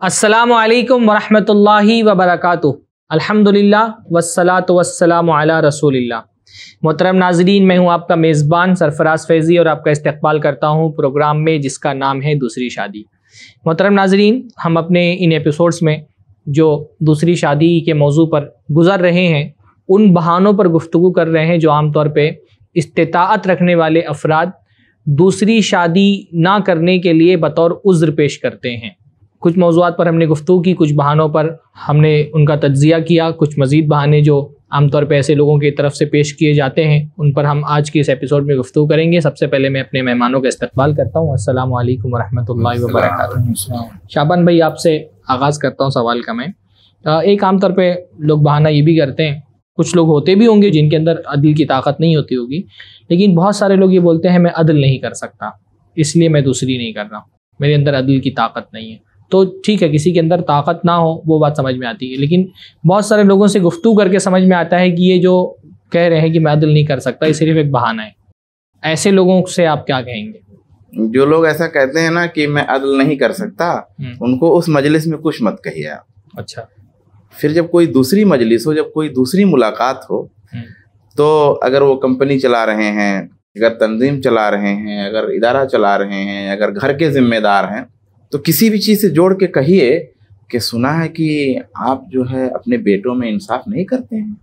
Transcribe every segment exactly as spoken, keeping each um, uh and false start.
अस्सलामु अलैकुम वरहमतुल्लाहि वबरकातुहू। अल्हम्दुलिल्लाह वस्सलातु वस्सलामु अला रसूलिल्लाह। मोहतरम नाज़रीन, मैं हूँ आपका मेज़बान सरफराज फैज़ी और आपका इस्तक़बाल करता हूँ प्रोग्राम में जिसका नाम है दूसरी शादी। मोहतरम नाज़रीन, हम अपने इन एपिसोड्स में जो दूसरी शादी के मौजू पर गुज़र रहे हैं उन बहानों पर गुफ्तगू कर रहे हैं जो आम तौर पे इस्तिताअत रखने वाले अफराद दूसरी शादी ना करने के लिए बतौर उज़्र पेश करते हैं। कुछ मौज़ूआत पर हमने गुफ्तगू की, कुछ बहानों पर हमने उनका तज्ज़िया किया, कुछ मज़ीद बहाने जो आमतौर पर ऐसे लोगों की तरफ से पेश किए जाते हैं उन पर हम आज के इस एपिसोड में गुफ्तगू करेंगे। सबसे पहले मैं अपने मेहमानों का इस्तक़बाल करता हूँ। अस्सलामु अलैकुम वरहमतुल्लाहि वबरकातुहू। शाबान भाई, आपसे आगाज़ करता हूँ सवाल का। मैं एक आम तौर पर लोग बहाना ये भी करते हैं, कुछ लोग होते भी होंगे जिनके अंदर अदल की ताकत नहीं होती होगी, लेकिन बहुत सारे लोग ये बोलते हैं मैं अदल नहीं कर सकता इसलिए मैं दूसरी नहीं कर रहा, मेरे अंदर अदल की ताकत नहीं है। तो ठीक है, किसी के अंदर ताकत ना हो वो बात समझ में आती है, लेकिन बहुत सारे लोगों से गुफ्तगू करके समझ में आता है कि ये जो कह रहे हैं कि मैं अदल नहीं कर सकता ये सिर्फ एक बहाना है। ऐसे लोगों से आप क्या कहेंगे? जो लोग ऐसा कहते हैं ना कि मैं अदल नहीं कर सकता, उनको उस मजलिस में कुछ मत कहिए आप। अच्छा। फिर जब कोई दूसरी मजलिस हो, जब कोई दूसरी मुलाकात हो, तो अगर वो कंपनी चला रहे हैं, अगर तंजीम चला रहे हैं, अगर इदारा चला रहे हैं, अगर घर के जिम्मेदार हैं, तो किसी भी चीज़ से जोड़ के कहिए कि सुना है कि आप जो है अपने बेटों में इंसाफ नहीं करते हैं,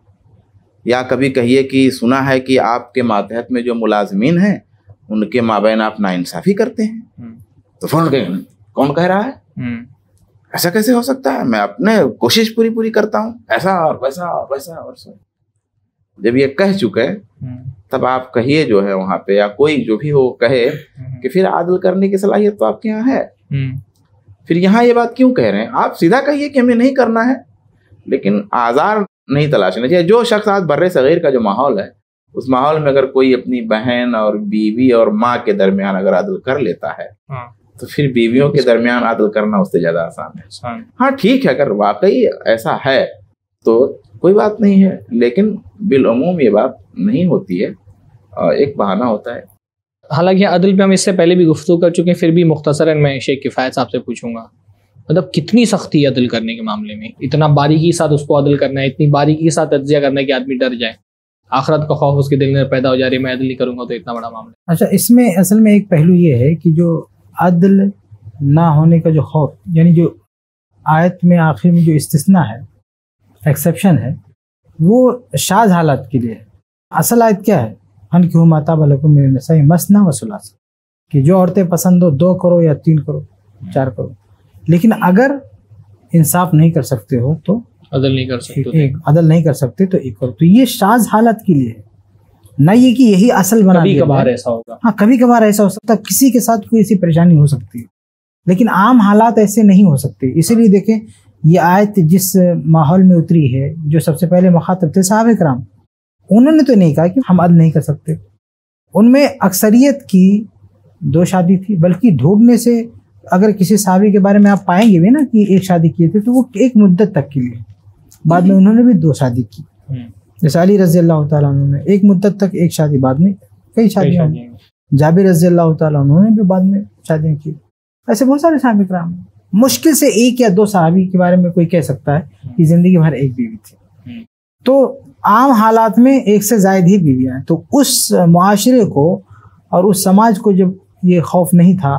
या कभी कहिए कि सुना है कि आपके मातहत में जो मुलाजमीन हैं उनके माबैन आप नाइंसाफ़ी करते हैं। तो फ़ौरन कौन कह रहा है? ऐसा कैसे हो सकता है? मैं अपने कोशिश पूरी पूरी करता हूँ, ऐसा और वैसा और वैसा और वैसा। जब ये कह चुके तब आप कहिए जो है वहाँ पे, या कोई जो भी हो कहे कि फिर आदल करने की सलाहियत तो आपके यहाँ है, फिर यहाँ ये बात क्यों कह रहे हैं? आप सीधा कहिए कि हमें नहीं करना है, लेकिन आज़ार नहीं तलाशना चाहिए। जो शख्स आज बर्रे सगीर का जो माहौल है उस माहौल में अगर कोई अपनी बहन और बीवी और माँ के दरमियान अगर आदल कर लेता है तो फिर बीवियों के दरमियान आदल करना उससे ज़्यादा आसान है। हाँ ठीक है, अगर वाकई ऐसा है तो कोई बात नहीं है, लेकिन बिलअमूम ये बात नहीं होती है, एक बहाना होता है। हालांकि अदल पे हम इससे पहले भी गुफ्तगू कर चुके हैं, फिर भी मुख्तसरन मैं शेख किफ़ायत साहब से पूछूंगा, मतलब कितनी सख्ती है अदल करने के मामले में? इतना बारीकी के साथ उसको अदल करना है, इतनी बारीकी के साथ तज्ज़िया करना है कि आदमी डर जाए, आखिरत का खौफ उसके दिल में पैदा हो जा रही है, मैं अदल नहीं करूँगा तो इतना बड़ा मामला। अच्छा, इसमें असल में एक पहलू ये है कि जो अदल ना होने का जो खौफ, यानी जो आयत में आखिर में जो इस्तिस्ना है, एक्सेप्शन है, वो शाज़ हालात के लिए है। असल आयत क्या है? हन की माता बलकुम मिन निसाई मसना व सुलासा, कि जो औरतें पसंद हो दो करो या तीन करो, चार करो, लेकिन अगर इंसाफ नहीं कर सकते हो तो अदल नहीं कर सकते, एक अदल नहीं कर सकते तो एक करो। तो ये शाज़ हालत के लिए है, ना ये कि यही असल बना दिया। कभी कभार ऐसा होगा, हाँ कभी कभार ऐसा हो सकता है, किसी के साथ कोई ऐसी परेशानी हो सकती है, लेकिन आम हालात ऐसे नहीं हो सकते। इसीलिए देखें, ये आयत जिस माहौल में उतरी है, जो सबसे पहले मुखातब थे साहबे कराम, उन्होंने तो नहीं कहा कि हम अदल नहीं कर सकते। उनमें अक्सरियत की दो शादी थी, बल्कि ढूंढने से अगर किसी साहबी के बारे में आप पाएंगे भी ना कि एक शादी किए थे तो वो एक मुद्दत तक के लिए, बाद में उन्होंने भी दो शादी की। जैसे अली रज़ी अल्लाह तआला अन्हु ने एक मुद्दत तक एक शादी, बाद में कई शादियाँ। जाबिर रज़ी अल्लाह तआला अन्हु ने भी बाद में शादियाँ की। ऐसे बहुत सारे साहबे कराम, मुश्किल से एक या दो साहबी के बारे में कोई कह सकता है कि जिंदगी भर एक बीवी थी। तो आम हालात में एक से ज़ायद ही बीवियाँ हैं। तो उस मुआशरे को और उस समाज को जब ये खौफ नहीं था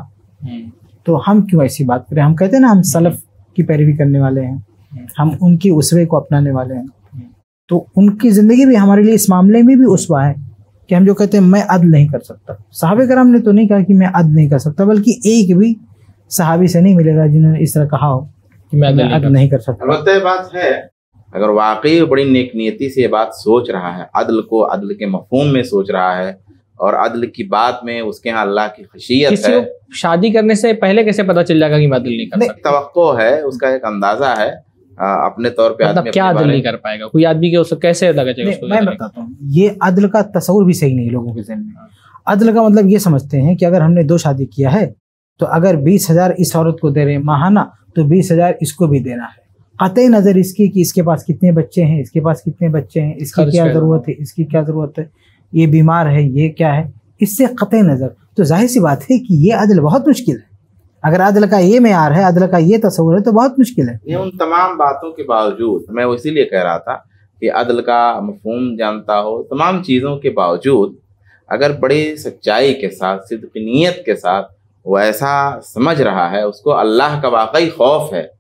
तो हम क्यों ऐसी बात करें? हम कहते हैं ना, हम सलफ की पैरवी करने वाले हैं, हम उनकी उसवे को अपनाने वाले हैं, तो उनकी ज़िंदगी भी हमारे लिए इस मामले में भी उसवा है कि हम जो कहते हैं मैं अदल नहीं कर सकता। सहाबे कराम ने तो नहीं कहा कि मैं अदल नहीं कर सकता, बल्कि एक भी सहाबी से नहीं मिलेगा जिन्होंने इस तरह कहा हो कि मैं अदल नहीं कर सकता। बात है, अगर वाकई बड़ी नेक नियति से ये बात सोच रहा है, अदल को अदल के मफहूम में सोच रहा है और अदल की बात में उसके यहाँ अल्लाह की खशियत है, शादी करने से पहले कैसे पता चल जाएगा कि मैं अदल नहीं कर सकता? तवक्को है, उसका एक अंदाजा है अपने तौर पे। मतलब क्या अदल नहीं कर पाएगा कोई आदमी के, उसको कैसे लगा जाएगा? मैं बताता हूँ, ये अदल का तस्वुर भी सही नहीं लोगों के ज़हन में। अदल का मतलब ये समझते हैं कि अगर हमने दो शादी किया है तो अगर बीस हजार इस औरत को दे रहे हैं माहाना तो बीस हजार इसको भी देना है, कतई नज़र इसकी कि इसके पास कितने बच्चे हैं, इसके पास कितने बच्चे हैं, इसकी क्या ज़रूरत है, इसकी क्या ज़रूरत है, ये बीमार है, ये क्या है, इससे कतई नज़र। तो जाहिर सी बात है कि ये अदल बहुत मुश्किल है। अगर अदल का ये मेयार है, अदल का ये तस्वुर है, तो बहुत मुश्किल है। ये उन तमाम बातों के बावजूद, मैं वो इसीलिए कह रहा था कि अदल का मफहूम जानता हो, तमाम चीज़ों के बावजूद अगर बड़ी सच्चाई के साथ, सिद्क़ नीयत के साथ वो ऐसा समझ रहा है, उसको अल्लाह का वाकई खौफ है,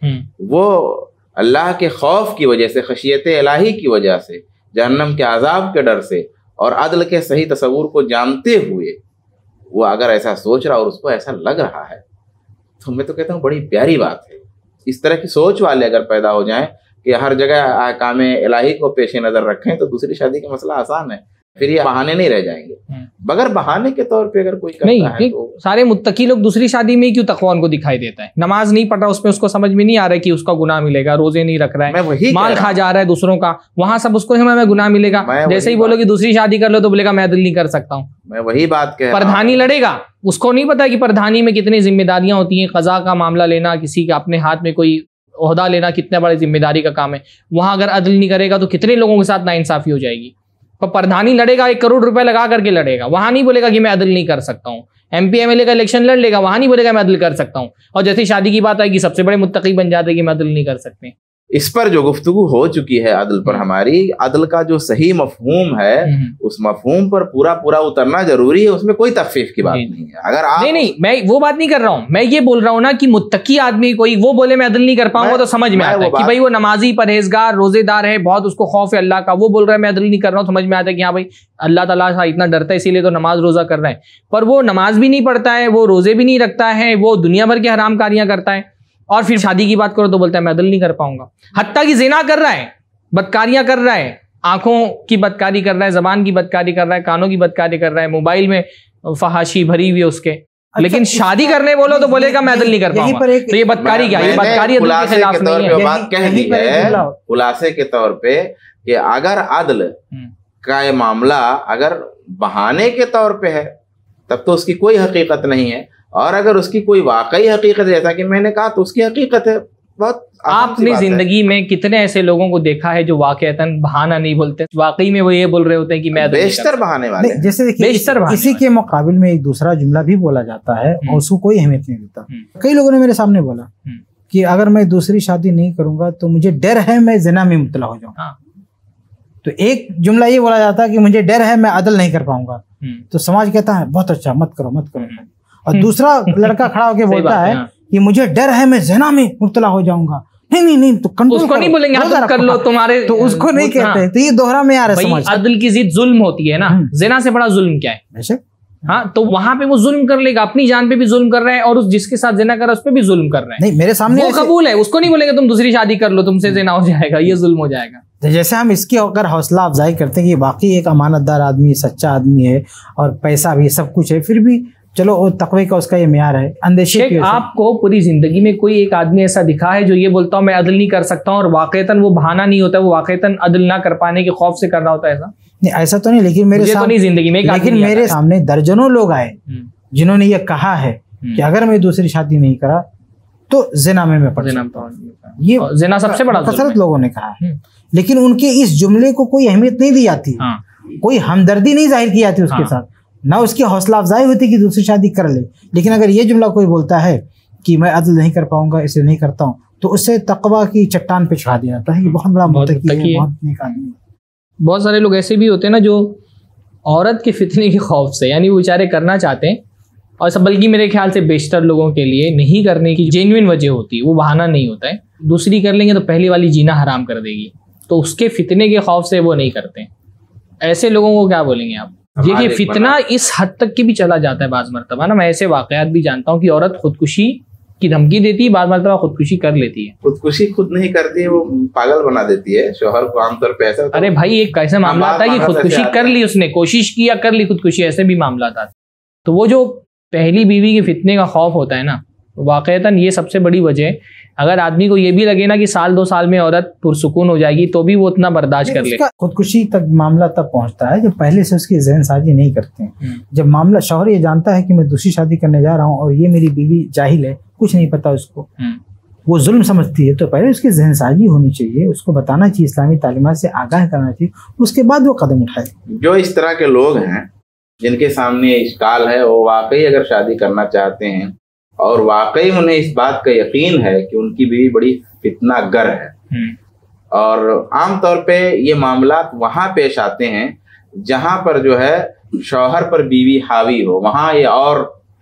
वो अल्लाह के खौफ की वजह से, खशियत इलाही की वजह से, जहन्नम के अजाब के डर से और अदल के सही तस्वुर को जानते हुए वो अगर ऐसा सोच रहा और उसको ऐसा लग रहा है, तो मैं तो कहता हूँ बड़ी प्यारी बात है। इस तरह की सोच वाले अगर पैदा हो जाएं कि हर जगह अहकाम इलाही को पेश नज़र रखें, तो दूसरी शादी का मसला आसान है, फिर ये बहाने नहीं रह जाएंगे। बगैर बहाने के तौर पे अगर कोई करता नहीं, है तो सारे मुत्तकी लोग दूसरी शादी में क्यों तकवा उनको दिखाई देता है? नमाज नहीं पढ़ रहा, उसमें उसको समझ में नहीं आ रहा है कि उसका गुनाह मिलेगा, रोजे नहीं रख रहा है, माल खा जा रहा है दूसरों का, वहां सब उसको हमें गुनाह मिलेगा। जैसे ही बोलो कि दूसरी शादी कर लो तो बोलेगा मैं अदल नहीं कर सकता हूँ। मैं वही बात कह, प्रधानी लड़ेगा, उसको नहीं पता कि प्रधानी में कितनी जिम्मेदारियां होती हैं, कजा का मामला लेना, किसी के अपने हाथ में कोई ओहदा लेना कितने बड़ी जिम्मेदारी का काम है। वहां अगर अदल नहीं करेगा तो कितने लोगों के साथ नाइंसाफी हो जाएगी। पर प्रधानी लड़ेगा, एक करोड़ रुपए लगा करके लड़ेगा, वहां नहीं बोलेगा कि मैं अदल नहीं कर सकता हूँ। एमपी एमएलए का इलेक्शन लड़ लेगा, वहां नहीं बोलेगा मैं अदल कर सकता हूँ। और जैसे शादी की बात आएगी सबसे बड़े मुत्तकी बन जाते हैं कि मैं अदल नहीं कर सकते। इस पर जो गुफ्तगू हो चुकी है अदल पर हमारी, अदल का जो सही मफहूम है उस मफहूम पर पूरा पूरा उतरना जरूरी है, उसमें कोई तफसीफ की बात नहीं है। अगर आप नहीं नहीं मैं वो बात नहीं कर रहा हूँ, मैं ये बोल रहा हूँ ना कि मुत्तकी आदमी कोई वो बोले मैं अदल नहीं कर पाऊंगा तो समझ में आता है कि भाई वो नमाजी, परहेजगार, रोजेदार है, बहुत उसको खौफ है अल्लाह का, वो बोल रहा है मैं अदल नहीं कर रहा हूँ, समझ में आता है कि हाँ भाई अल्लाह ताला से इतना डरता है इसीलिए तो नमाज रोजा कर रहा है। पर वो नमाज भी नहीं पढ़ता है, वो रोजे भी नहीं रखता है, वो दुनिया भर की हराम कारियां करता है, और फिर शादी की बात करो तो बोलता है मैं अदल नहीं कर पाऊंगा। हत्ता की जिना कर रहा है, बदकारियां कर रहा है, आंखों की बदकारी कर रहा है, जबान की बदकारी कर रहा है, कानों की बदकारी कर रहा है, मोबाइल में फहाशी भरी हुई है उसके। अच्छा, लेकिन शादी करने बोलो तो बोलेगा मैं अदल नहीं कर पाऊंगा। तो ये बदकारी क्या? ये बदकारी अदल के खिलाफ नहीं है। बात कह दी है खुलासे के तौर पे कि अगर अदल का ये मामला अगर बहाने के तौर पे है तब तो उसकी कोई हकीकत नहीं है, और अगर उसकी कोई वाकई हकीकत है जैसा कि मैंने कहा तो उसकी हकीकत है। बहुत आपने जिंदगी में कितने ऐसे लोगों को देखा है जो वाकईतन बहाना नहीं बोलते, वाकई में वो ये बोल रहे होते हैं कि मैं बेशतर बहाने वाले। जैसे बेशतर इसी के मुकाबिल में एक दूसरा जुमला भी बोला जाता है और उसको कोई अहमियत नहीं देता। कई लोगों ने मेरे सामने बोला कि अगर मैं दूसरी शादी नहीं करूंगा तो मुझे डर है मैं जिना में मुब्तला हो जाऊं। तो एक जुमला ये बोला जाता है कि मुझे डर है मैं अदल नहीं कर पाऊंगा, तो समाज कहता है बहुत अच्छा, मत करो मत करो। और दूसरा लड़का खड़ा होकर बोलता है कि मुझे डर है मैं ज़िना में मुब्तला हो जाऊंगा। नहीं नहीं नहीं तो कंट्रोल उसको नहीं बोलेंगे अदल कर लो तुम्हारे, तो उसको नहीं कहते। तो ये दोहरा में आ रहा है। अदल की जिद जुल्म होती है ना, ज़िना से बड़ा जुल्म क्या है वैसे? हाँ, तो वहां पे वो जुल्म कर लेगा, अपनी जान पे भी जुल्म कर रहा है और उस जिसके साथ ज़िना कर रहा है उस पे भी जुल्म कर रहा है। नहीं मेरे सामने वो कबूल है, उसको नहीं बोलेंगे तुम दूसरी शादी कर लो तुमसे ज़िना हो जाएगा, ये जुल्म हो जाएगा। तो जैसे हम इसकी अगर हौसला अफजाई करते हैं कि बाकी एक अमानतदार आदमी, सच्चा आदमी है और पैसा भी सब कुछ है, फिर भी चलो तकवे का उसका ये म्यार है, अंदेशे की। आपको पूरी जिंदगी में कोई एक आदमी ऐसा दिखा है जो ये बोलता हूँ मैं अदल नहीं कर सकता हूँ और वाकईतन वो बहाना नहीं होता, वो वाकईतन अदल ना कर पाने के खौफ से कर रहा होता है? ऐसा नहीं, ऐसा तो नहीं, लेकिन मेरे तो नहीं जिंदगी में, लेकिन मेरे सामने दर्जनों लोग आए जिन्होंने ये कहा है कि अगर मैं दूसरी शादी नहीं करा तो जिना में मैं पड़ सकता हूं। ये जिना सबसे बड़ा कसरत लोगों ने कहा है, लेकिन उनके इस जुमले को कोई अहमियत नहीं दी जाती, कोई हमदर्दी नहीं जाहिर की जाती उसके साथ, ना उसकी हौसला अफजाई होती कि दूसरी शादी कर ले। लेकिन अगर ये जुमला कोई बोलता है कि मैं अदल नहीं कर पाऊंगा इसलिए नहीं करता हूँ, तो उससे तकवा की चट्टान पे चढ़ा दिया जाता है कि बहुत बड़ा मुत्तकी है, बहुत नेक आदमी। बहुत सारे लोग ऐसे भी होते हैं ना जो औरत के फितने के खौफ से, यानी वो बेचारे करना चाहते हैं और सब, बल्कि मेरे ख्याल से बेशतर लोगों के लिए नहीं करने की जेन्युइन वजह होती है, वो बहाना नहीं होता है। दूसरी कर लेंगे तो पहली वाली जीना हराम कर देगी, तो उसके फितने के खौफ से वो नहीं करते। ऐसे लोगों को क्या बोलेंगे आप? ये कि फितना इस हद तक की भी चला जाता है बाज़ मरतबा ना, मैं ऐसे वाकयात भी जानता हूँ कि औरत खुदकुशी की धमकी देती है, बाज़ मरतबा खुदकुशी कर लेती है। खुदकुशी खुद नहीं करती है, वो पागल बना देती है शोहर को आमतौर पे। ऐसा अरे भाई एक कैसे मामला आता है कि खुदकुशी कर ली उसने, कोशिश की या कर ली खुदकुशी, ऐसे भी मामला आता है। तो वो जो पहली बीवी के फितने का खौफ होता है ना, वाकईतन ये सबसे बड़ी वजह है। अगर आदमी को ये भी लगे ना कि साल दो साल में औरत पुरसुकून हो जाएगी तो भी वो उतना बर्दाश्त कर ले। खुदकुशी तक मामला तब पहुंचता है जब पहले से उसकी जहन साजी नहीं करते हैं। जब मामला शौहर ये जानता है कि मैं दूसरी शादी करने जा रहा हूँ और ये मेरी बीवी जाहिल है, कुछ नहीं पता उसको, वो जुल्म समझती है, तो पहले उसकी जहन साजी होनी चाहिए, उसको बताना चाहिए, इस्लामी तालीमात से आगाह करना चाहिए, उसके बाद वो कदम उठाए। जो इस तरह के लोग हैं जिनके सामने इश्काल है, वो वाकई अगर शादी करना चाहते हैं और वाकई उन्हें इस बात का यकीन है कि उनकी बीवी बड़ी फितनागर है। और आमतौर पे ये मामलात वहाँ पेश आते हैं जहाँ पर जो है शौहर पर बीवी हावी हो, वहाँ ये और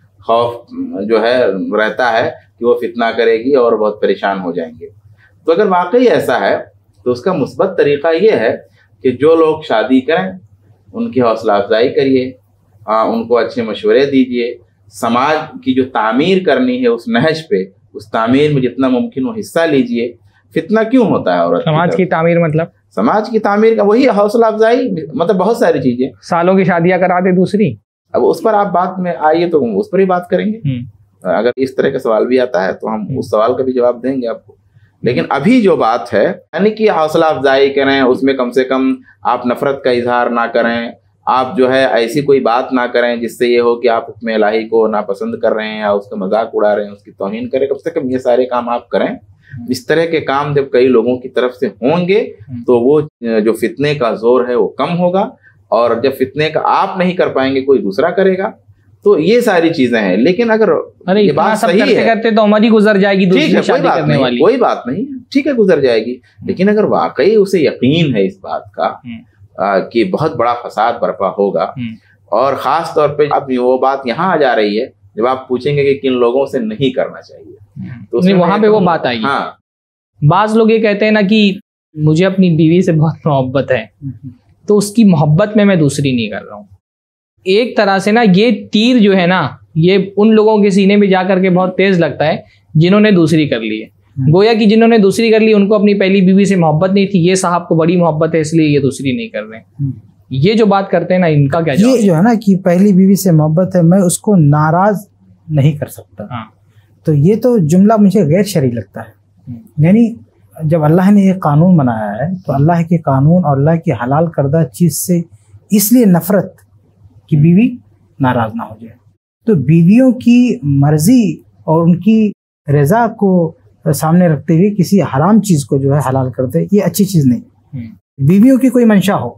खौफ जो है रहता है कि वो फितना करेगी और बहुत परेशान हो जाएंगे। तो अगर वाकई ऐसा है तो उसका मुस्बत तरीक़ा ये है कि जो लोग शादी करें उनकी हौसला अफजाई करिए, उनको अच्छे मशवरे दीजिए, समाज की जो तामीर करनी है उस नहज पे, उस तामीर में जितना मुमकिन हो हिस्सा लीजिए। फितना क्यों होता है औरत? समाज की तामीर मतलब समाज की तामीर का वही हौसला अफजाई, मतलब बहुत सारी चीजें। सालों की शादियां करा दे दूसरी, अब उस पर आप बात में आइए तो उस पर ही बात करेंगे। अगर इस तरह का सवाल भी आता है तो हम उस सवाल का भी जवाब देंगे आपको। लेकिन अभी जो बात है यानी कि हौसला अफजाई करें, उसमें कम से कम आप नफरत का इजहार ना करें, आप जो है ऐसी कोई बात ना करें जिससे ये हो कि आप हुक्म इलाही को नापसंद कर रहे हैं या उसका मजाक उड़ा रहे हैं, उसकी तौहीन करें। कम से कम ये सारे काम आप करें। इस तरह के काम जब कई लोगों की तरफ से होंगे तो वो जो फितने का जोर है वो कम होगा, और जब फितने का आप नहीं कर पाएंगे कोई दूसरा करेगा। तो ये सारी चीजें हैं। लेकिन अगर अरे ये बात सही करते है करते तो उम्र ही गुजर जाएगी, ठीक है, कोई बात नहीं, वाली। कोई बात नहीं, ठीक है, गुजर जाएगी। लेकिन अगर वाकई उसे यकीन है इस बात का आ, कि बहुत बड़ा फसाद बर्पा होगा, और खास तौर पे अब वो बात यहाँ आ जा रही है जब आप पूछेंगे कि किन लोगों से नहीं करना चाहिए, तो वहां पे वो बात आई। हाँ, बाज लोग ये कहते हैं ना कि मुझे अपनी बीवी से बहुत मोहब्बत है, तो उसकी मोहब्बत में मैं दूसरी नहीं कर रहा हूँ। एक तरह से ना ये तीर जो है ना, ये उन लोगों के सीने में जाकर के बहुत तेज लगता है जिन्होंने दूसरी कर ली है। गोया कि जिन्होंने दूसरी कर ली उनको अपनी पहली बीवी से मोहब्बत नहीं थी, ये साहब को बड़ी मोहब्बत है इसलिए ये दूसरी नहीं कर रहे हैं। ये जो बात करते हैं ना, इनका क्या जवाब? ये जो है ना कि पहली बीवी से मोहब्बत है, मैं उसको नाराज नहीं कर सकता। हाँ। तो ये तो जुमला मुझे गैर शरई लगता है। यानी जब अल्लाह ने एक कानून बनाया है तो अल्लाह के कानून और अल्लाह की हलाल करदा चीज़ से इसलिए नफरत कि बीवी नाराज ना हो जाए। तो बीवियों की मर्जी और उनकी रजा को सामने रखते हुए किसी हराम चीज़ को जो है हलाल करते, ये अच्छी चीज़ नहीं। बीवियों की कोई मंशा हो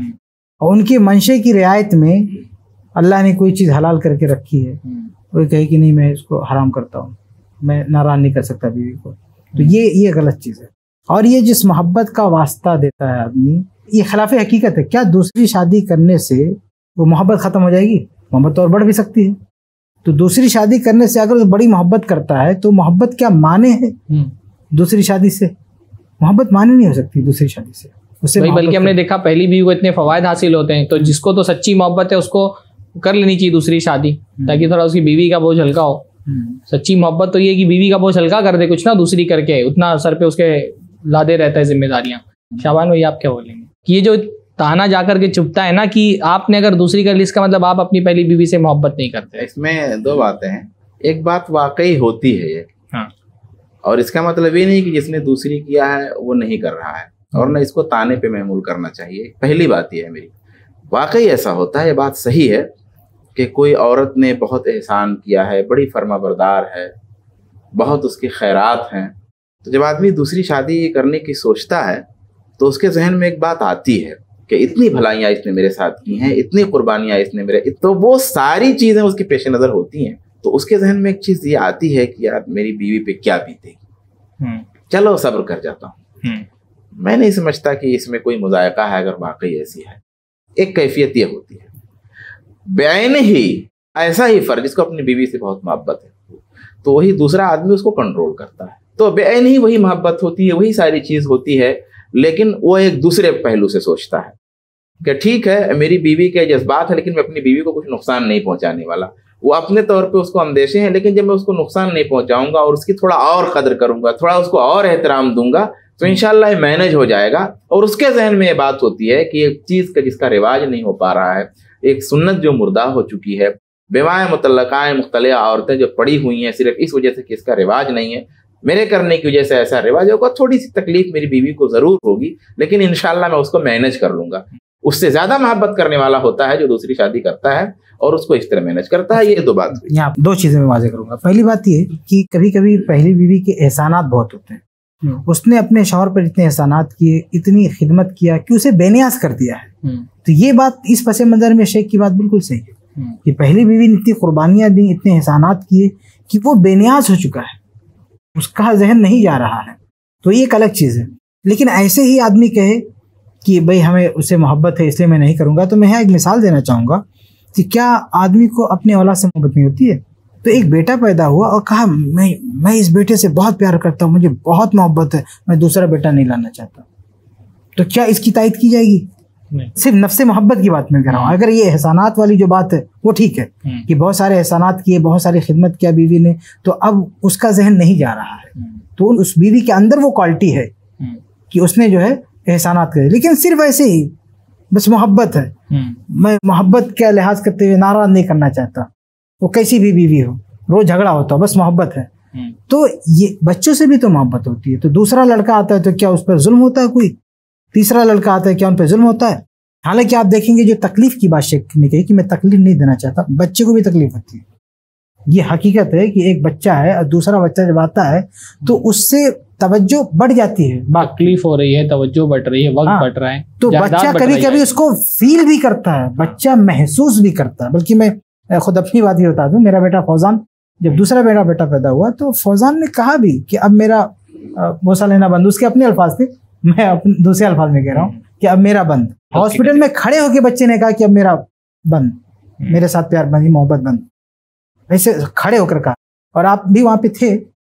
और उनकी मंशे की रियायत में अल्लाह ने कोई चीज़ हलाल करके रखी है, वो कहे कि नहीं मैं इसको हराम करता हूँ, मैं नाराज नहीं कर सकता बीवी को, तो ये ये गलत चीज़ है। और ये जिस मोहब्बत का वास्ता देता है आदमी, ये खिलाफ हकीकत है। क्या दूसरी शादी करने से वो मोहब्बत ख़त्म हो जाएगी? मोहब्बत तो और बढ़ भी सकती है। तो दूसरी शादी करने से अगर वो बड़ी मोहब्बत करता है तो मोहब्बत क्या माने है? दूसरी शादी से मोहब्बत माने नहीं हो सकती दूसरी शादी से। उससे बल्कि हमने देखा पहली बीवी को इतने फवायद हासिल होते हैं, तो जिसको तो सच्ची मोहब्बत है उसको कर लेनी चाहिए दूसरी शादी, ताकि थोड़ा उसकी बीवी का बोझ हल्का हो। सच्ची मोहब्बत तो ये है कि बीवी का बोझ हल्का कर दे, कुछ ना दूसरी करके उतना सर पे उसके लादे रहता है जिम्मेदारियां। शाबान भाई आप क्या बोलेंगे कि ये जो ताना जाकर के चुपता है ना कि आपने अगर दूसरी कर ली, इसका मतलब आप अपनी पहली बीवी से मोहब्बत नहीं करते? इसमें दो बातें हैं। एक बात वाकई होती है ये, हाँ, और इसका मतलब ये नहीं कि जिसने दूसरी किया है वो नहीं कर रहा है, और न इसको ताने पे महमूल करना चाहिए। पहली बात ये है मेरी, वाकई ऐसा होता है, ये बात सही है कि कोई औरत ने बहुत एहसान किया है, बड़ी फर्माबरदार है, बहुत उसके खैरात हैं, तो जब आदमी दूसरी शादी करने की सोचता है तो उसके जहन में एक बात आती है कि इतनी भलाइयाँ इसने मेरे साथ की हैं, इतनी कुर्बानियाँ इसने मेरे, तो वो सारी चीज़ें उसके पेश नज़र होती हैं। तो उसके जहन में एक चीज़ ये आती है कि यार मेरी बीवी पे क्या बीतेगी, चलो सब्र कर जाता हूँ। मैं नहीं समझता कि इसमें कोई मुजायका है अगर वाकई ऐसी है। एक कैफियत ये होती है, बेन ही ऐसा ही फर्ज जिसको अपनी बीवी से बहुत मोहब्बत है तो वही दूसरा आदमी उसको कंट्रोल करता है, तो बेन ही वही मोहब्बत होती है, वही सारी चीज़ होती है, लेकिन वो एक दूसरे पहलू से सोचता है कि ठीक है मेरी बीवी के जज्बात है लेकिन मैं अपनी बीवी को कुछ नुकसान नहीं पहुंचाने वाला। वो अपने तौर पे उसको अंदेशे हैं, लेकिन जब मैं उसको नुकसान नहीं पहुंचाऊंगा और उसकी थोड़ा और कदर करूंगा, थोड़ा उसको और एहतराम दूंगा, तो इंशाल्लाह ये मैनेज हो जाएगा। और उसके जहन में ये बात होती है कि एक चीज़ का जिसका रिवाज नहीं हो पा रहा है, एक सुन्नत जो मुर्दा हो चुकी है, बेवाएँ मुतल्लकाएँ मुख्तलिया औरतें जो पड़ी हुई हैं सिर्फ इस वजह से कि इसका रिवाज नहीं है, मेरे करने की वजह से ऐसा रिवाज होगा, थोड़ी सी तकलीफ मेरी बीवी को जरूर होगी, लेकिन इंशाल्लाह मैं उसको मैनेज कर लूंगा। उससे ज्यादा मोहब्बत करने वाला होता है जो दूसरी शादी करता है और उसको इस तरह मैनेज करता है। ये दो बात हुई। यहाँ दो चीजें मैं वाज़ेह करूंगा। पहली बात ये कि कभी कभी पहली बीवी के एहसानात बहुत होते हैं, उसने अपने शौहर पर इतने एहसानात किए, इतनी खिदमत किया कि उसे बेनियाज कर दिया है। तो ये बात इस पस मंजर में शेख की बात बिल्कुल सही है कि पहली बीवी ने इतनी कुर्बानियां दी, इतने एहसानात किए कि वो बेनियाज हो चुका है, उसका जहन नहीं जा रहा है, तो ये एक अलग चीज़ है। लेकिन ऐसे ही आदमी कहे कि भाई हमें उससे मोहब्बत है इसलिए मैं नहीं करूँगा, तो मैं यहाँ एक मिसाल देना चाहूँगा कि क्या आदमी को अपने औलाद से मोहब्बत नहीं होती है? तो एक बेटा पैदा हुआ और कहा मैं मैं इस बेटे से बहुत प्यार करता हूँ, मुझे बहुत मोहब्बत है, मैं दूसरा बेटा नहीं लाना चाहता, तो क्या इसकी तायद की जाएगी? नहीं। सिर्फ नफ्से मोहब्बत की बात मैं कह रहा हूँ। अगर ये एहसानात वाली जो बात है वो ठीक है कि बहुत सारे एहसानात किए, बहुत सारी खिदमत किया बीवी ने, तो अब उसका जहन नहीं जा रहा है, तो उस बीवी के अंदर वो क्वालिटी है कि उसने जो है एहसानात करे, लेकिन सिर्फ ऐसे ही बस मोहब्बत है, मैं मोहब्बत का लिहाज करते हुए नाराज नहीं करना चाहता, वो कैसी भी बीवी हो, रोज झगड़ा होता हो, बस मोहब्बत है। तो ये बच्चों से भी तो मोहब्बत होती है। तो दूसरा लड़का आता है तो क्या उस पर जुल्म होता है? कोई तीसरा लड़का आता है क्या उन पर जुल्म होता है? हालांकि आप देखेंगे जो तकलीफ की बात शेख ने कही कि मैं तकलीफ नहीं देना चाहता, बच्चे को भी तकलीफ होती है। ये हकीकत है कि एक बच्चा है और दूसरा बच्चा जब आता है तो उससे तवज्जो बढ़ जाती है, तकलीफ हो रही है, तवज्जो बढ़ रही है, वक्त हाँ, बढ़ रहा है, तो बच्चा कभी कभी उसको फील भी करता है, बच्चा महसूस भी करता है। बल्कि मैं खुद अपनी बात ही बता दूं, मेरा बेटा फौजान, जब दूसरा बेटा बेटा पैदा हुआ तो फौजान ने कहा भी कि अब मेरा बोसा लेना बंद, उसके अपने अल्फाज थे, मैं अपने दूसरे अल्फाज में कह रहा हूँ कि अब मेरा बंद। हॉस्पिटल में खड़े होके बच्चे ने कहा कि अब मेरा बंद, मेरे साथ प्यार बंद, मोहब्बत बंद, ऐसे खड़े होकर कहा। और आप भी वहां पे थे,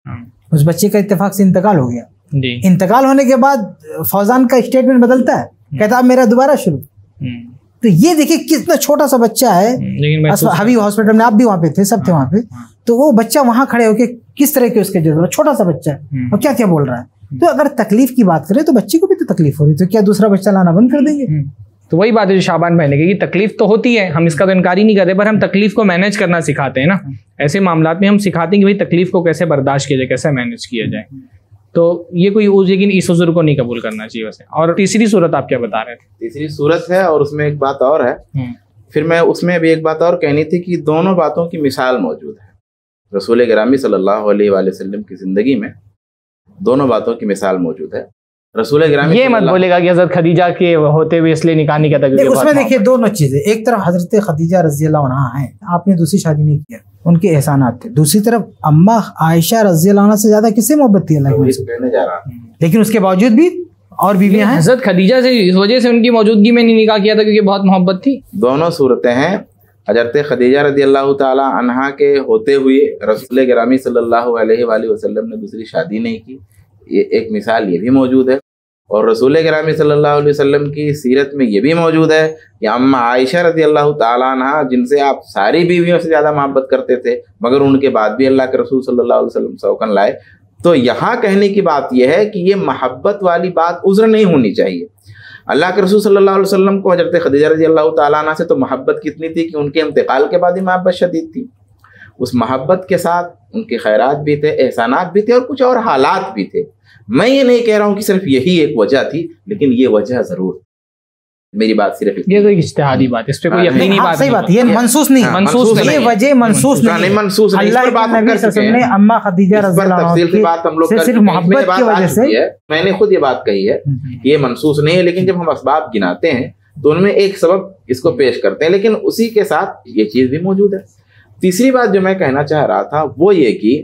उस बच्चे का इत्तेफाक से इंतकाल हो गया। इंतकाल होने के बाद फौजान का स्टेटमेंट बदलता है, कहता अब मेरा दोबारा शुरू। तो ये देखिए कितना छोटा सा बच्चा है, हबीब हॉस्पिटल में आप भी वहां पे थे, सब थे वहां पे, तो वो बच्चा वहां खड़े होके किस तरह के उसके जज्बा, छोटा सा बच्चा है और क्या क्या बोल रहा है। तो अगर तकलीफ की बात करें तो बच्चे को भी तो तकलीफ हो रही है, तो क्या दूसरा बच्चा लाना बंद कर देंगे? तो वही बात है जो शाबान भाई ने कही, तकलीफ तो होती है, हम इसका तो इनकार ही नहीं करते, पर हम तकलीफ को मैनेज करना सिखाते हैं ना। ऐसे मामलात में हम सिखाते हैं कि भाई तकलीफ को कैसे बर्दाश्त किया जाए, कैसे मैनेज किया जाए। तो ये कोई उस, लेकिन इस उज़्र को नहीं कबूल करना चाहिए वैसे। और तीसरी सूरत आप क्या बता रहे थे? तीसरी सूरत है और उसमें एक बात और है, फिर मैं उसमें भी एक बात और कहनी थी कि दोनों बातों की मिसाल मौजूद है रसूल गिरामी सल्लल्लाहु अलैहि वसल्लम की जिंदगी में, दोनों बातों की मिसाल मौजूद है। रसूल गिरामी ये मत बोलेगा कि हज़रत खदीजा के होते हुए इसलिए निकाह नहीं करता क्योंकि उसमें देखिए दोनों चीजें, एक तरफ हजरत खदीजा रज़ी अल्लाह अन्हा हैं, आपने दूसरी शादी नहीं किया, उनके एहसानात थे। दूसरी तरफ अम्मा आयशा रज़ी अल्लाह अन्हा से ज्यादा किससे मोहब्बत थी? अल्लाह कहने जा रहा, लेकिन उसके बावजूद भी और बीवियां हैं। हजरत खदीजा से इस वजह से उनकी मौजूदगी में नहीं निकाह किया था क्योंकि बहुत मोहब्बत थी। दोनों सूरतें हैं। हजरत खदीजा रज़ी अल्लाह ताला अन्हा के होते हुए रसूल गिरामी सल्लल्लाहु अलैहि वसल्लम ने दूसरी शादी नहीं की, ये एक मिसाल ये भी मौजूद है। और रसूल गिरामी सल्लल्लाहु अलैहि वसल्लम की सीरत में ये भी मौजूद है कि अम्मा आयशा रज़ी अल्लाह ताला अन्हा, जिनसे आप सारी बीवियों से ज़्यादा मोहब्बत करते थे, मगर उनके बाद भी अल्लाह के रसूल सल्लल्लाहु अलैहि वसल्लम सौकन लाए। तो यहाँ कहने की बात यह है कि ये मोहब्बत वाली बात उज़्र नहीं होनी चाहिए। अल्लाह के रसूल सल्लल्लाहु अलैहि वसल्लम को हजरत खदीजा रज़ी अल्लाह ताला अन्हा से तो मोहब्बत कितनी थी कि उनके इंतकाल के बाद ही मोहब्बत शदीद थी। उस मोहब्बत के साथ उनके खैरात भी थे, एहसानात भी थे और कुछ और हालात भी थे। मैं ये नहीं कह रहा हूँ कि सिर्फ यही एक वजह थी, लेकिन ये वजह जरूर, मेरी बात सिर्फ ये तो इज्तिहादी बात, इस पे कोई यकीनी बात सही बात, ये मनसूस नहीं, मनसूस ये वजह मनसूस नहीं, मनसूस नहीं। अल्लाह के नबी सल्लल्लाहु अलैहि वसल्लम ने अम्मा खदीजा रज़ी अल्लाह अन्हा की बात हम लोग से सिर्फ मोहब्बत की वजह से, मैंने खुद ये बात कही है कि ये मनसूस नहीं है, लेकिन जब हम असबाब गिनाते हैं तो उनमें एक सबब इसको पेश करते हैं, लेकिन उसी के साथ ये चीज भी मौजूद है। तीसरी बात जो मैं कहना चाह रहा था वो ये कि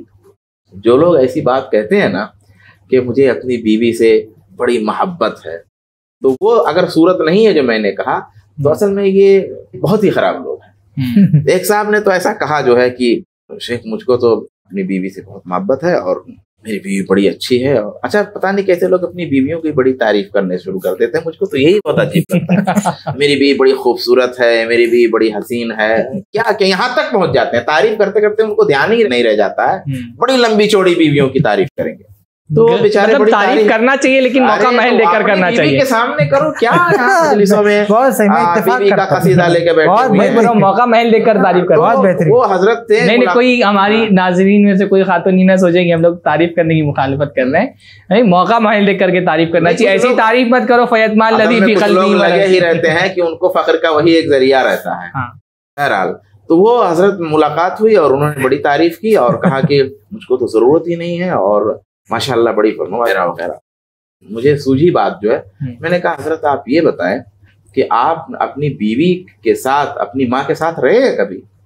जो लोग ऐसी बात कहते हैं ना कि मुझे अपनी बीवी से बड़ी मोहब्बत है, तो वो अगर सूरत नहीं है जो मैंने कहा, तो असल में ये बहुत ही खराब लोग हैं। एक साहब ने तो ऐसा कहा जो है कि शेख मुझको तो अपनी बीवी से बहुत मोहब्बत है और मेरी बीवी बड़ी अच्छी है। और अच्छा, पता नहीं कैसे लोग अपनी बीवियों की बड़ी तारीफ करने शुरू कर देते हैं, मुझको तो यही बहुत अजीब लगता है। मेरी बीवी बड़ी खूबसूरत है, मेरी बीवी बड़ी हसीन है, क्या क्या यहाँ तक पहुंच जाते हैं। तारीफ करते करते उनको ध्यान ही नहीं रह जाता है, बड़ी लंबी चौड़ी बीवियों की तारीफ करेंगे। तो बेचारे मतलब तारीफ करना चाहिए, लेकिन मौका महल लेकर करना चाहिए। के सामने करो क्या मजलिसों में बहुत सही, मैं इत्तेफाक का कसीदा लेके बैठे, मौका महल लेकर तारीफ करो, बहुत बेहतरीन। वो हजरत थे, नहीं नहीं कोई हमारी नाजरीन में से कोई खातून ही ना सोचे कि हम लोग तारीफ करने की मुखालिफत कर रहे हैं, नहीं, मौका महल लेकर के तारीफ करना चाहिए। ऐसी तारीफ मत करो फयतमान लदी फी क़ल्बी, लगे ही रहते हैं कि उनको फख्र का वही एक जरिया रहता है। बहरहाल तो वो हजरत मुलाकात हुई और उन्होंने बड़ी तारीफ की और कहा कि मुझको तो जरूरत ही नहीं है और माशाल्लाह बड़ी फर्मा वगैरह वगैरह। मुझे सूझी बात जो है, मैंने कहा हजरत आप ये बताएं कि आप अपनी बीवी के साथ, अपनी माँ के साथ रहे हैं कभी?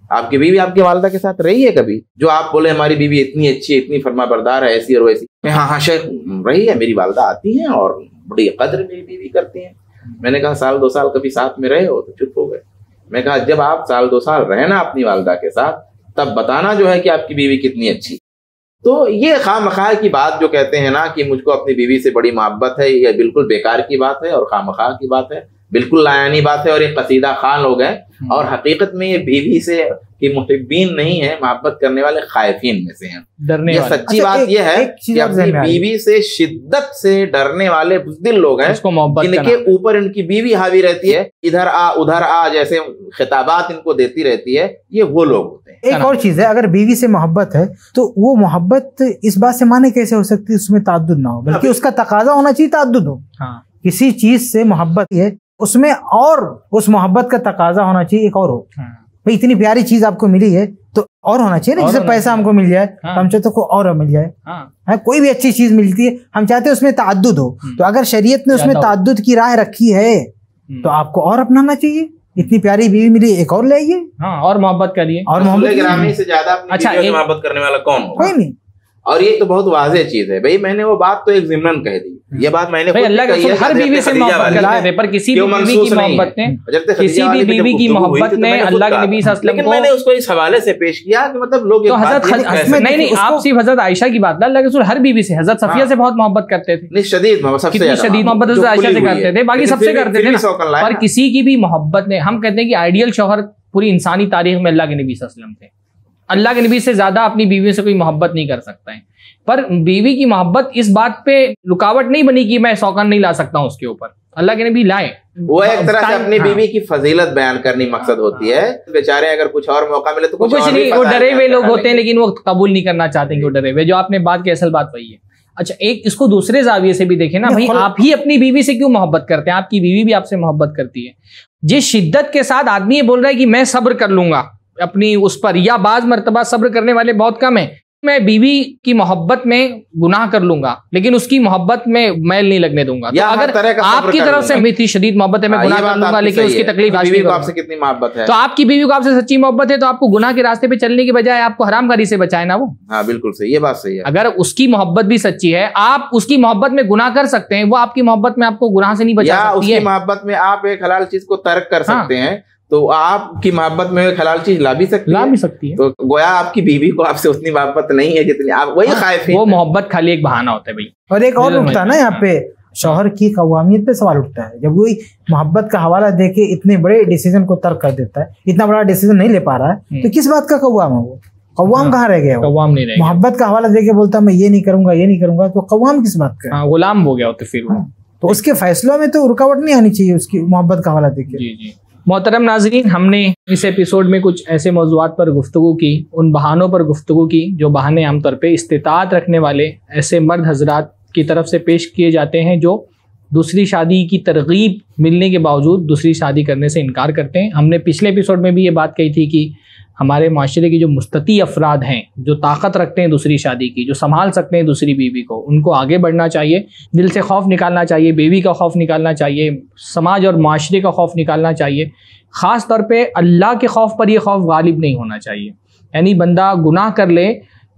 आपकी बीवी आपकी वालदा के साथ रही है कभी, जो आप बोले हमारी बीवी इतनी अच्छी है, इतनी फरमाबरदार है, ऐसी और वैसी? हाँ हाँ शेख रही है, मेरी वालदा आती हैं और बड़ी कदर मेरी बीवी करती हैं। मैंने कहा साल दो साल कभी साथ में रहे हो? तो चुप हो गए। मैं कहा जब आप साल दो साल रहे ना अपनी वालदा के साथ, तब बताना जो है कि आपकी बीवी कितनी अच्छी। तो ये खामखा की बात जो कहते हैं ना कि मुझको अपनी बीवी से बड़ी मोहब्बत है, ये बिल्कुल बेकार की बात है और खामखा की बात है, बिल्कुल लायानी बात है और एक कसीदा खान लोग हैं। और हकीकत में ये बीवी से कि मुहिब्बीन नहीं है, मोहब्बत करने वाले खायफीन में से हैं, डरने ये वाले। सच्ची अच्छा, बात यह है कि अपनी बीवी से शिद्दत से डरने वाले बुज़दिल लोग हैं, जिनके ऊपर इनकी बीवी हावी रहती है, इधर आ उधर आ जैसे खिताबात इनको देती रहती है, ये वो लोग होते हैं। एक और चीज है, अगर बीवी से मोहब्बत है तो वो मोहब्बत इस बात से माने कैसे हो सकती है उसमें ताद्दुद ना हो, बल्कि उसका तकाजा होना चाहिए ताद्दुद हो। किसी चीज से मोहब्बत है उसमें और उस मोहब्बत का तकाजा होना चाहिए एक और हो। भाई इतनी प्यारी चीज आपको मिली है तो और होना चाहिए ना, जैसे पैसा हमको मिल जाए तो हम चाहते को और मिल जाए। हाँ, कोई भी अच्छी चीज मिलती है हम चाहते हैं उसमें ताद्दुद हो। तो अगर शरीयत ने उसमें ताद्दुद की राह रखी है तो आपको और अपनाना चाहिए। इतनी प्यारी बीवी मिली, एक और ले आइए। हाँ, और मोहब्बत करिए। और मोहब्बत से ज्यादा अच्छा मोहब्बत करने वाला कौन हो? कोई नहीं। और ये तो बहुत वाज़ेह चीज है भाई, मैंने वो बात तो एक ज़िम्नन कह दी, ये बात मैंने अल्लाह के हर बीवी से मोहब्बत करते थे, पर किसी भी बीवी की मोहब्बत ने किसी भी बीवी की मोहब्बत ने अल्लाह के नबी सल्लल्लाहु अलैहि वसल्लम को, मैंने उसको इस हवाले से पेश किया कि मतलब लोग तो हजरत नहीं नहीं आप सिर्फ हजरत आयशा की बात, अल्लाह के रसूल हर बीवी से, हजरत सफिया से बहुत मोहब्बत करते थे, शदीद सबसे शदीद मोहब्बत हजरत आयशा से करते थे, बाकी सबसे करते थे, पर किसी की भी मोहब्बत ने, हम कहते हैं कि आइडियल शौहर पूरी इंसानी तारीख में अल्लाह के नबी सल्लल्लाहु अलैहि वसल्लम थे। अल्लाह के नबी से ज्यादा अपनी बीवी से कोई मोहब्बत नहीं कर सकता है, पर बीवी की मोहब्बत इस बात पे रुकावट नहीं बनी कि मैं सौगंध नहीं ला सकता हूँ उसके ऊपर, अल्लाह के नबी लाए। वो एक तरह से अपनी हाँ। बीवी की फजीलत बयान करनी मकसद होती है। बेचारे अगर कुछ और मौका मिले तो कुछ, कुछ नहीं, वो डरे हुए लोग होते हैं लेकिन वो कबूल नहीं करना चाहते कि वो डरे हुए। जो आपने बात की असल बात वही है। अच्छा, एक इसको दूसरे जाविये से भी देखें ना भाई, आप ही अपनी बीवी से क्यों मोहब्बत करते हैं? आपकी बीवी भी आपसे मोहब्बत करती है। जिस शिद्दत के साथ आदमी ये बोल रहा है कि मैं सब्र कर लूंगा अपनी उस पर, या बाज मर्तबा सब्र करने वाले बहुत कम है, मैं बीवी की मोहब्बत में गुनाह कर लूंगा लेकिन उसकी मोहब्बत में मैल नहीं लगने दूंगा। तो अगर आपकी तरफ से इतनी शदीद मोहब्बत है, मैं गुनाह कर लूंगा लेकिन उसकी तकलीफ आपसे कितनी मोहब्बत है, तो आपकी बीवी को आपसे सच्ची मोहब्बत है तो आपको गुनाह के रास्ते पे चलने की बजाय आपको हरामकारी से बचाए ना वो। हाँ बिल्कुल सही, ये बात सही है। अगर उसकी मोहब्बत भी सच्ची है, आप उसकी मोहब्बत में गुनाह कर सकते हैं, वो आपकी मोहब्बत में आपको गुनाह से नहीं बचा सकती है। उसकी मोहब्बत में आप एक हलाल चीज को तर्क कर सकते हैं, तो आपकी मोहब्बत में एक हलाल चीज ला भी सकती ला भी सकती है। तो गोया आपकी बीवी को आपसे उतनी मोहब्बत नहीं है जितनी आप वही खाइफ। वो मोहब्बत खाली एक बहाना होता है भाई। और एक और उठता है ना यहाँ पे, शौहर की कवामियत पे सवाल उठता है। जब कोई मोहब्बत का हवाला देके इतने बड़े डिसीजन को तर्क कर देता है, इतना बड़ा डिसीजन नहीं ले पा रहा है, तो किस बात का कव्वाम है वो? कव्वाम कहाँ रह गया? कव्वाम नहीं रह गया। मोहब्बत का हवाला देके बोलता मैं ये नहीं करूंगा ये नहीं करूंगा, तो कव्वाम किस बात का? गुलाम हो गया तो फिर तो उसके फैसलों में तो रुकावट नहीं आनी चाहिए उसकी मोहब्बत का हवाला देके। जी जी। मोहतरम नाज़रीन, हमने इस एपिसोड में कुछ ऐसे मौज़ूआत पर गुफ्तगू की, उन बहानों पर गुफ्तगू की जो बहाने आमतौर पे इस्तिताअत रखने वाले ऐसे मर्द हजरात की तरफ से पेश किए जाते हैं जो दूसरी शादी की तरगीब मिलने के बावजूद दूसरी शादी करने से इनकार करते हैं। हमने पिछले एपिसोड में भी ये बात कही थी कि हमारे माशरे के जो मुस्तती अफराद हैं, जो ताकत रखते हैं दूसरी शादी की, जो संभाल सकते हैं दूसरी बीवी को, उनको आगे बढ़ना चाहिए, दिल से खौफ निकालना चाहिए, बीवी का खौफ निकालना चाहिए, समाज और माशरे का खौफ निकालना चाहिए। ख़ास तौर पे अल्लाह के खौफ पर यह खौफ गालिब नहीं होना चाहिए। यानी बंदा गुनाह कर ले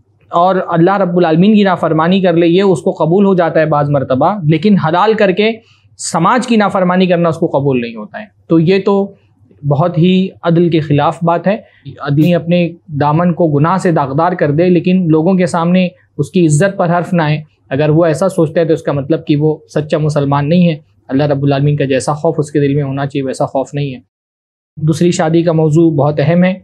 और अल्लाह रब्बुल आलमीन की नाफरमानी कर ले, ये उसको कबूल हो जाता है बाज़ मरतबा, लेकिन हलाल करके समाज की नाफरमानी करना उसको कबूल नहीं होता है। तो ये तो बहुत ही अदल के ख़िलाफ़ बात है। आदमी अपने दामन को गुनाह से दागदार कर दे लेकिन लोगों के सामने उसकी इज़्ज़त पर हर्फ ना आए। अगर वो ऐसा सोचता है तो इसका मतलब कि वो सच्चा मुसलमान नहीं है। अल्लाह रब्बुल आलमीन का जैसा खौफ उसके दिल में होना चाहिए वैसा खौफ नहीं है। दूसरी शादी का मौजू बहुत अहम है।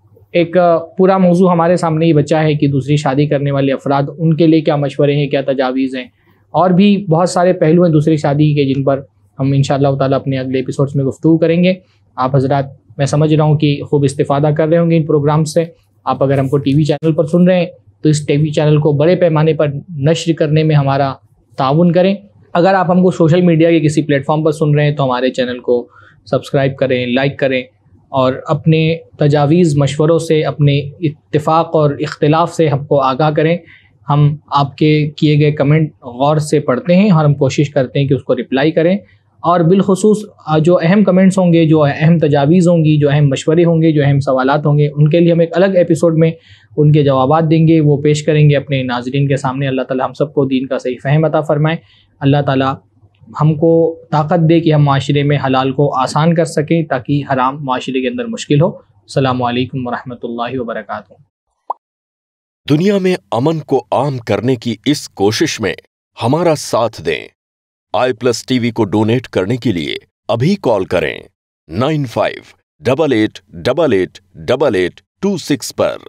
एक पूरा मौजू हमारे सामने ही बचा है कि दूसरी शादी करने वाले अफराद, उनके लिए क्या मशवरे हैं, क्या तजावीज़ हैं, और भी बहुत सारे पहलू हैं दूसरी शादी के जिन पर हम इंशाअल्लाह ताला अपने अगले एपिसोड्स में गुफ्तगू करेंगे। आप हजरात, मैं समझ रहा हूँ कि खूब इस्तिफ़ादा कर रहे होंगे इन प्रोग्राम से। आप अगर हमको टीवी चैनल पर सुन रहे हैं तो इस टीवी चैनल को बड़े पैमाने पर नश्र करने में हमारा ताउन करें। अगर आप हमको सोशल मीडिया के किसी प्लेटफॉर्म पर सुन रहे हैं तो हमारे चैनल को सब्सक्राइब करें, लाइक करें और अपने तजावीज़ मशवरों से, अपने इत्तेफाक और इख्तिलाफ से हमको आगाह करें। हम आपके किए गए कमेंट गौर से पढ़ते हैं और हम कोशिश करते हैं कि उसको रिप्लाई करें और बिलखुसूस जो अहम कमेंट्स होंगे, जो अहम तजावीज़ होंगी, जो अहम मशवरे होंगे, जो अहम सवालात होंगे, उनके लिए हम एक अलग एपिसोड में उनके जवाबात देंगे, वो पेश करेंगे अपने नाज़रीन के सामने। अल्लाह ताला हम सबको दीन का सही फ़हम अता फ़रमाए। अल्लाह ताला हमको ताकत दे कि हम माशरे में हलाल को आसान कर सकें ताकि हराम माशरे के अंदर मुश्किल हो। अस्सलामु अलैकुम वरहमतुल्लाहि वबरकातुहू। दुनिया में अमन को आम करने की इस कोशिश में हमारा साथ दें। आई प्लस टीवी को डोनेट करने के लिए अभी कॉल करें nine five double eight double eight double eight two six पर।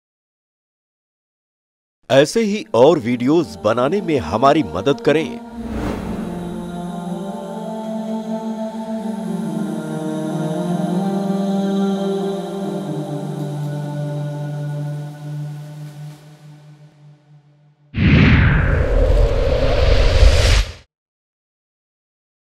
ऐसे ही और वीडियोस बनाने में हमारी मदद करें